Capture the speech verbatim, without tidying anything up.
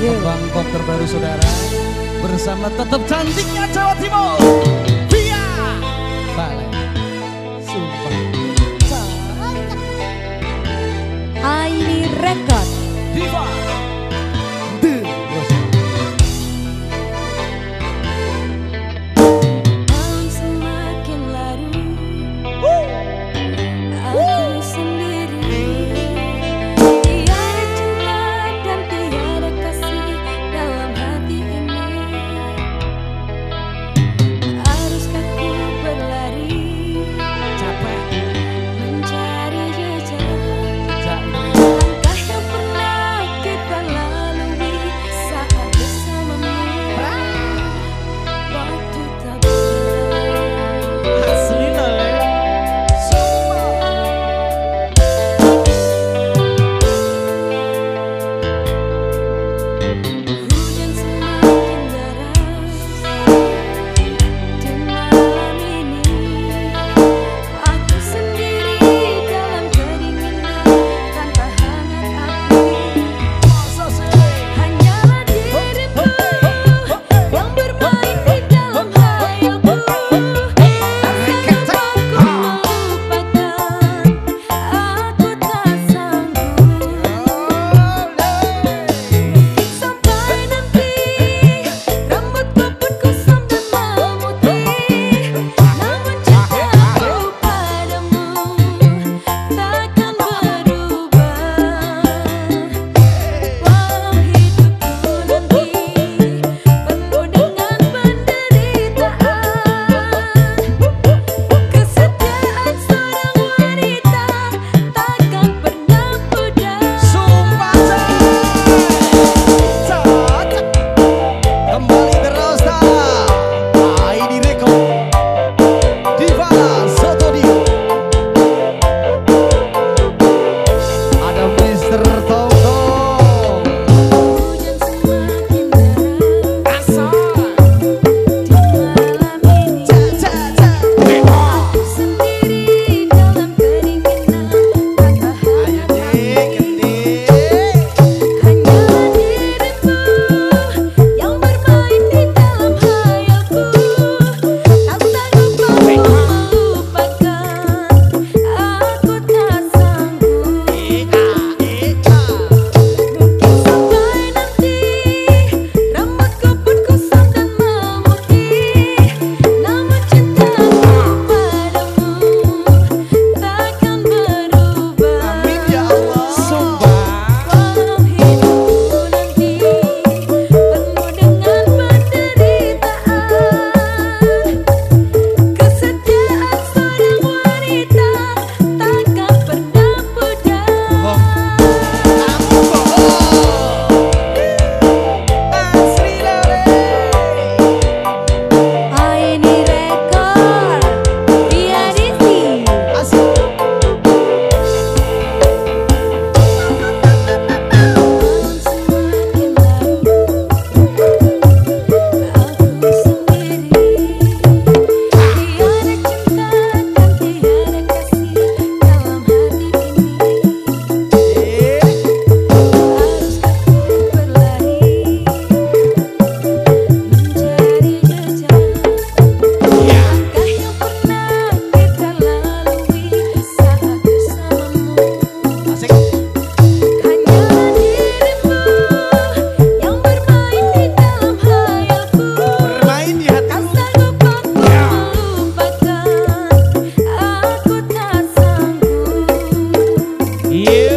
Bangkok terbaru saudara, bersama tetap cantiknya Jawa Timur, Via Valen. Sumpah Aini Record Diva The Rosma. Malam semakin larut, aku sendiri. Tiada cinta dan tiada kasih dalam hati ini. Haruskah ku berlari, Capek mencari jejak Jak langkah yang pernah kita lalui saat bersamamu. Waktu tak berlalu. asli le. Sumpah Hujan semakin deras di malam ini. Aku sendiri dalam kedinginan tanpa hangat api. masa sih. Hanyalah dirimu yang bermain di dalam hayalku. Tak sanggup aku melupakan, aku tak sanggup. Sampai nanti rambutku pun kusam dan memutih, namun cintaku padamu takkan berubah. Walau hidupku nanti penuh dengan penderitaan, kesetiaan seorang wanita takkan pernah pudar. Sumpah cocok. Kembali terus tak Aini Record Diva Studio. Ada Mister Toto Hujan semakin deras Asal di malam ini. Aku sendiri dalam kedinginan tanpa hangat api. Hanyalah dirimu yang bermain di dalam hayalku. Tak sanggup aku melupakan, aku tak sanggup. Mungkin sampai nanti rambutku pun kusam dan memutih, namun cintaku padamu takkan berubah. Amin ya Allah. Sumpah Walau hidupku nanti penuh dengan penderitaan, kesetiaan seorang wanita takkan pernah pudar. Asli lele. Aini Record Via Disi. Asli. Malam semakin larut, aku sendiri. Tiada cinta dan tiada kasih dalam hati ini. Haruskah ku berlari, mencari jejak langkah yang pernah kita lalui saat bersamamu. Asik. Hanyalah dirimu yang bermain di dalam hayalku. Bermain di Tak hatimu. sanggup aku melupakan, aku tak sanggup. Yeah.